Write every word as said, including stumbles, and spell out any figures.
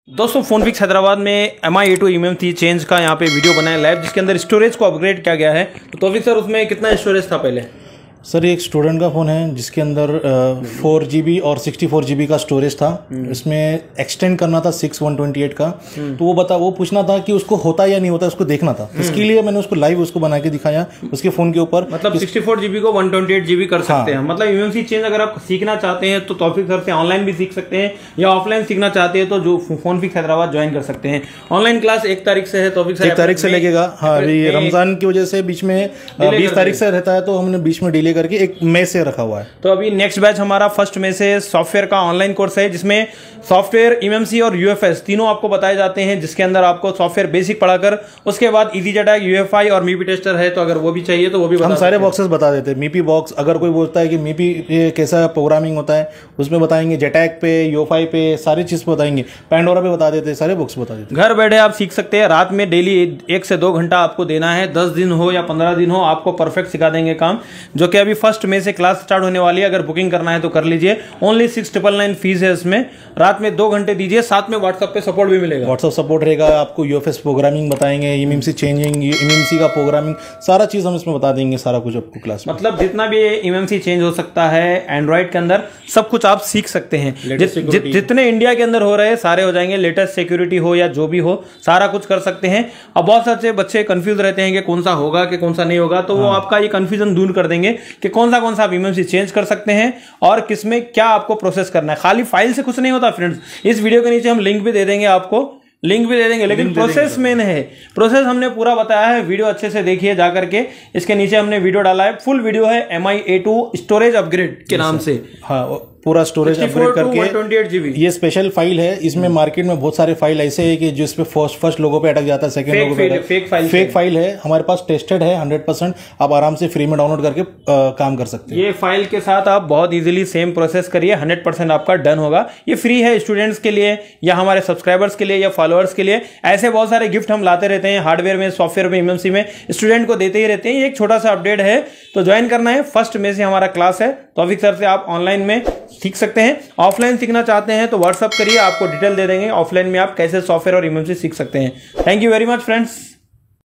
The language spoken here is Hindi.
दोस्तों फोनफिक्स हैदराबाद में M I A two M M three change का यहाँ पे वीडियो बनाया लाइव, जिसके अंदर स्टोरेज को अपग्रेड किया गया है। तो तौफीक सर, उसमें कितना स्टोरेज था पहले? सर ये एक स्टूडेंट का फ़ोन है जिसके अंदर फोर जी बी और सिक्सटी फोर जी बी का स्टोरेज था। इसमें एक्सटेंड करना था सिक्स वन ट्वेंटी एट का। तो वो बता वो पूछना था कि उसको होता या नहीं होता, उसको देखना था। इसके लिए मैंने उसको लाइव उसको बना के दिखाया उसके फ़ोन के ऊपर। मतलब सिक्सटी फोर जीबी को वन ट्वेंटी एट जीबी कर सकते हैं। मतलब एमएमसी चेंज अगर आप सीखना चाहते हैं तो तौफीक सर से ऑनलाइन भी सीख सकते हैं, या ऑफलाइन सीखना चाहते हैं तो जो फोनफिक्स हैदराबाद ज्वाइन कर सकते हैं। ऑनलाइन क्लास एक तारीख से है तौफीक सर, एक तारीख से लगेगा। हाँ, अभी रमजान की वजह से बीच में बीस तारीख से रहता है, तो हमने बीच में डिले करके एक मई से रखा हुआ है। तो अभी नेक्स्ट बैच हमारा फर्स्ट में से सॉफ्टवेयर का ऑनलाइन कोर्स है, जिसमें सॉफ्टवेयर, एमएमसी और यूएफएस तीनों आपको बताए जाते हैं, जिसके अंदर आपको सॉफ्टवेयर बेसिक पढ़ाकर उसके बाद इजी अटैक, यूएफआई और मीपी टेस्टर है। तो अगर वो भी चाहिए तो वो भी हम सारे बॉक्सेस बता देते हैं। मीपी बॉक्स, अगर कोई बोलता है कि मीपी कैसा प्रोग्रामिंग होता है उसमें बताएंगे, जेटैक पे, यूएफआई पे, सारी चीज बताएंगे, पैंडोरा पे बता देते हैं, सारे बॉक्स बता देते हैं। घर बैठे आप सीख सकते हैं। रात में डेली एक से दो घंटा आपको देना है। दस दिन हो या पंद्रह दिन हो, आपको परफेक्ट सिखा देंगे काम, जो कि अभी फर्स्ट में से क्लास स्टार्ट होने वाली है। अगर बुकिंग करना है तो कर लीजिए। Only six triple nine fees है इसमें। रात में दो घंटे दीजिए, साथ में व्हाट्सएप पे सपोर्ट भी मिलेगा। व्हाट्सएप सपोर्ट रहेगा, आपको यूएफएस प्रोग्रामिंग बताएंगे, एमएमसी चेंजिंग, एमएमसी का प्रोग्रामिंग, सारा चीज हम इसमें बता देंगे, सारा कुछ आपको क्लास में। मतलब जितना भी एमएमसी चेंज हो सकता है एंड्रॉइड के अंदर, सब कुछ आप सीख सकते हैं। जि, जि, जितने इंडिया के अंदर हो रहे हैं सारे हो जाएंगे। लेटेस्ट सिक्योरिटी हो या जो भी हो, सारा कुछ कर सकते हैं। अब बहुत सारे बच्चे कंफ्यूज रहते हैं कि कौन सा होगा कि कौन सा नहीं होगा, तो वो आपका ये कंफ्यूजन दूर कर देंगे कि कौन सा कौन सा आप एमएमसी चेंज कर सकते हैं और किसमें क्या आपको प्रोसेस करना है। खाली फाइल से कुछ नहीं होता फ्रेंड्स। इस वीडियो के नीचे हम लिंक भी दे देंगे, आपको लिंक भी दे देंगे, लेकिन प्रोसेस मेन है। प्रोसेस हमने पूरा बताया है, वीडियो अच्छे से देखिए जाकर के। इसके नीचे हमने वीडियो डाला है, फुल वीडियो है M I A two storage upgrade के नाम से। हाँ, पूरा स्टोरेज अपग्रेड करके ये स्पेशल फाइल है। इसमें मार्केट में बहुत सारे फाइल ऐसे है कि जिसपे फर्स्ट फर्स्ट लोगों पे अटक जाता है, सेकंड लोगों पे फेक फाइल फेक फाइल है। हमारे पास टेस्टेड है हंड्रेड परसेंट। आप आराम से फ्री में डाउनलोड करके आ, काम कर सकते हैं। ये फाइल के साथ आप बहुत इजीली सेम प्रोसेस करिए, हंड्रेड परसेंट आपका डन होगा। ये फ्री है स्टूडेंट्स के लिए या हमारे सब्सक्राइबर्स के लिए या फॉलोअर्स के लिए। ऐसे बहुत सारे गिफ्ट हम लाते रहते हैं, हार्डवेयर में, सॉफ्टवेयर में, एमएमसी में, स्टूडेंट को देते ही रहते हैं। ये एक छोटा सा अपडेट है, तो ज्वाइन करना है। फर्स्ट में से हमारा क्लास है, तौफीक सर से आप ऑनलाइन में सीख सकते हैं। ऑफलाइन सीखना चाहते हैं तो व्हाट्सअप करिए, आपको डिटेल दे देंगे ऑफलाइन में आप कैसे सॉफ्टवेयर और एमएमसी सीख सकते हैं। Thank you very much friends.